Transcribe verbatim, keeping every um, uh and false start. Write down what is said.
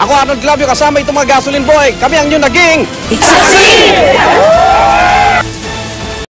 Ako Arnold Clavio kasama itong mga gasoline boy. Kami ang inyong naging Saksi!